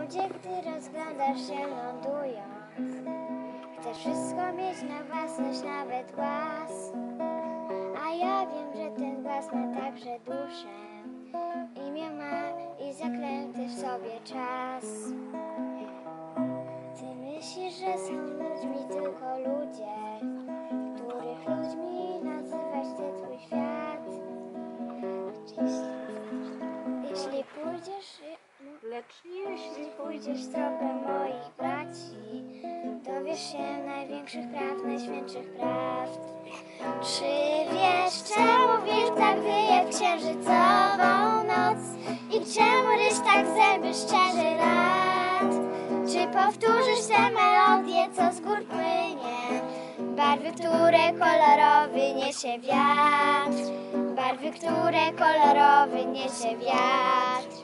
wodzie, gdy rozglądasz się lądując. Chcesz wszystko mieć na własność, nawet głaz. A ja wiem, że ten głaz ma także duszę. Imię ma i zaklęty w sobie czas. Ty myślisz, że są ludźmi tylko ludzie, których ludźmi nazywać ty twój świat. Jeśli pójdziesz... Lecz jeśli pójdziesz tropem moich braci, dowiesz się największych praw, najświętszych prawd. Czy wiesz, czemu wilk tak wyje w księżycową noc? I czemu ryś tak zęby szczerzy rad? Czy powtórzysz tę melodię, co z gór płynie? Barwy, które kolorowy niesie wiatr. Barwy, które kolorowy niesie wiatr.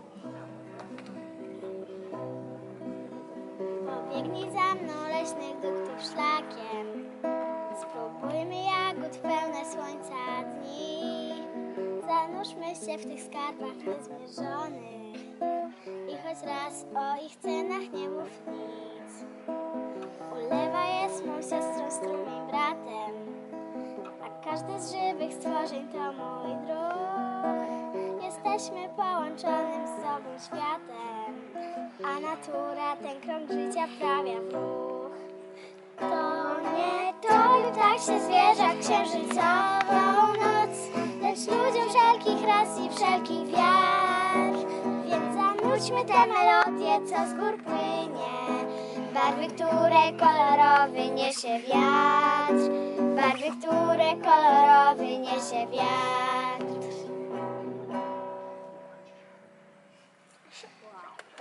Pobiegnij za mną leśnych duchtów szlakiem. Spróbujmy jagód pełne słońca dni. Zanurzmy się w tych skarbach niezmierzonych i choć raz o ich cenach nie mów nic. Ulewa jest mą siostrą, strumień bratem, a każdy z żywych stworzeń to mój druh. Jesteśmy połączonym z sobą światem, a natura ten krąg życia wprawia w ruch. To nie to, tak się zwierza w księżycową noc, lecz ludziom wszelkich ras i wszelkich wiar. Więc zanudźmy tę melodię, co z gór płynie. Barwy, które kolorowy niesie wiatr. Barwy, które kolorowy niesie wiatr. Wow.